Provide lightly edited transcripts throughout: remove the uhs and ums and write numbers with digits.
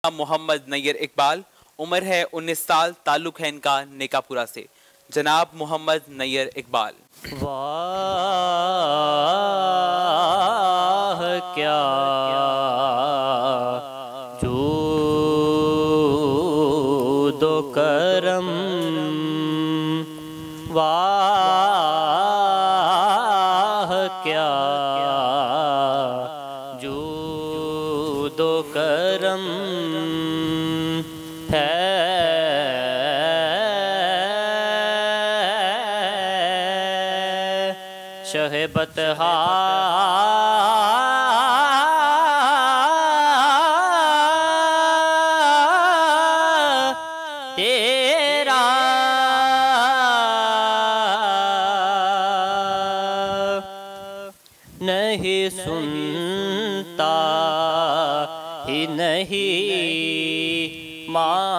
محمد نیر اقبال، عمر ہے 19 سال، تعلق ہے ان کا نیکا پورا سے. جناب محمد نیر اقبال. واہ کیا جود و کرم، واہ کیا جود و کرم ہے. شہ بطحا تیرا نہیں سنتا ہی نہیں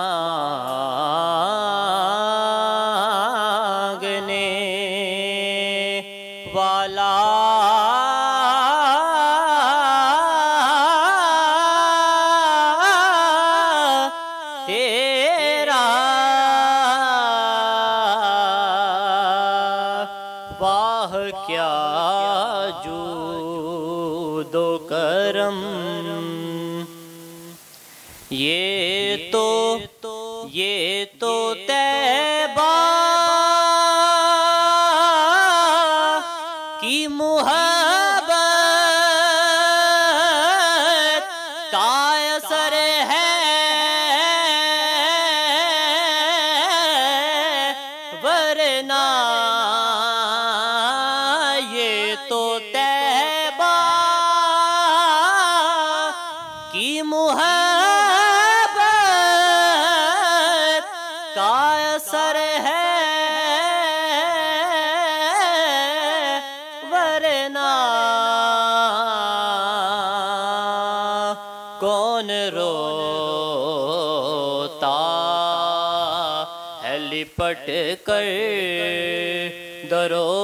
مانگنے والا تیرا. واہ کیا جود و کرم، یہ تو طیبہ کی محبت کا اثر ہے، ورنہ یہ تو طیبہ کی محبت کا اثر ہے، ورنہ کون روتا ہے لپٹ کر درو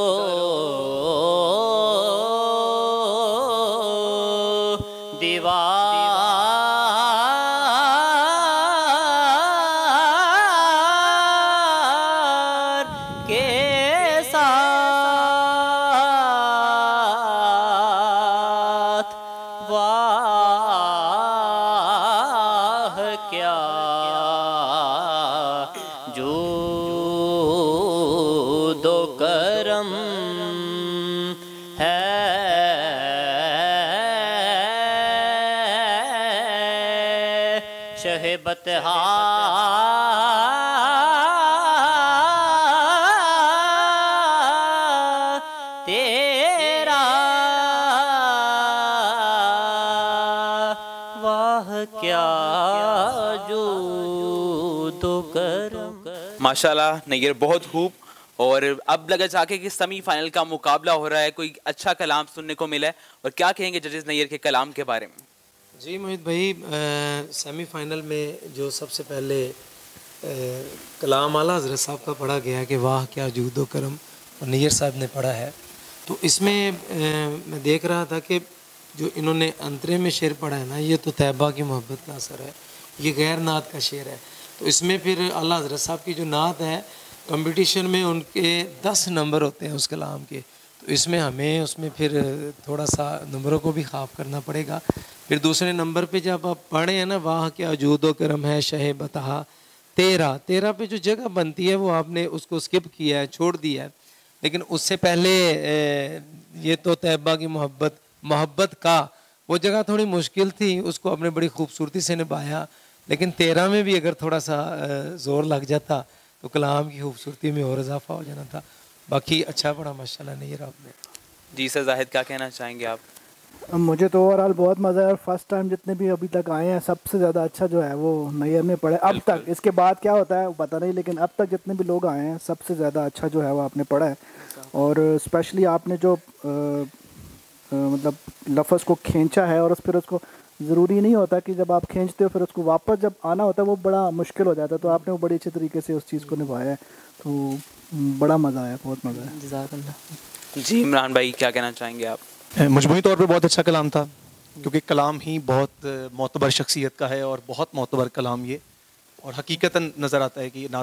دیوار کے ساتھ. واہ کیا جود و کرم ہے. شہ بطحا تیرا، واہ کیا جود و کرم. ماشاءاللہ نیر بہت خوب. اور اب لگا جا کے کہ سیمی فائنل کا مقابلہ ہو رہا ہے، کوئی اچھا کلام سننے کو ملا ہے، اور کیا کہیں گے ججز نیر کے کلام کے بارے میں؟ جی موہت بھائی، سیمی فائنل میں جو سب سے پہلے کلام اعلیٰ حضرت صاحب کا پڑھا گیا کہ واہ کیا جود و کرم، اور نیر صاحب نے پڑھا ہے، تو اس میں میں دیکھ رہا تھا کہ جو انہوں نے انترے میں شعر پڑھا ہے نا، یہ تو طیبہ کی محبت کا اثر ہے، یہ غیر نعت کا شعر ہے. تو اس میں پھر اعلیٰ حضرت صاحب کی جو نعت ہے، کمپٹیشن میں ان کے 10 نمبر ہوتے ہیں اس کلام کے، تو اس میں ہمیں اس میں پھر تھوڑا سا نمبروں کو بھی خواب کرنا پڑے گا. پھر دوسرے نمبر پہ جب آپ پڑھیں ہیں نا، واہ کیا جود و کرم ہے شہ بطحا تیرا پہ جو جگہ بنتی ہے وہ آپ نے اس کو سکپ کیا ہے، چھوڑ دیا ہے. لیکن اس سے پہلے یہ تو طیبہ کی محبت کا وہ جگہ تھوڑی مشکل تھی، اس کو آپ نے بڑی خوبصورتی سے نبھایا. لیکن 13 میں بھی اگر تھوڑا سا زور لگ جاتا تو کلام کی خوبصورتی میں اور اضافہ ہو جانا تھا. باقی اچھا پڑھا ماشاءاللہ نیر آپ نے. جی سر زاہد کیا کہنا چاہیں گے آپ؟ مجھے تو اوور آل بہت مزہ ہے، اور فرسٹ ٹائم جتنے بھی ابھی تک آئے ہیں سب سے زیادہ اچھا جو ہے وہ نیر نے پڑھا اب تک. اس کے بعد کیا ہوتا ہے پتہ نہیں، لیکن اب تک جتنے بھی لوگ آئے ہیں سب سے زیادہ اچھا جو ہے وہ آپ نے پڑھا ہے. اور اسپیشلی آپ نے جو مطلب لفظ کو کھینچا ہے، اور پھر اس کو ضروری نہیں ہوتا کہ جب آپ کھینچتے ہو پھر اس کو واپس جب آنا ہوتا ہے وہ بڑا مشکل ہو جاتا ہے، تو آپ نے وہ بڑی اچھے طریقے سے اس چیز کو نبھایا ہے، تو بڑا مزہ آیا، بہت مزہ ہے. جزاک اللہ. جی عمران بھائی کیا کہنا چاہیں گے آپ؟ مجموعی طور پہ بہت اچھا کلام تھا. کیونکہ کلام ہی بہت معتبر شخصیت کا ہے اور بہت معتبر کلام یہ, اور حقیقتاً نظر آتا ہے کہ یہ نعت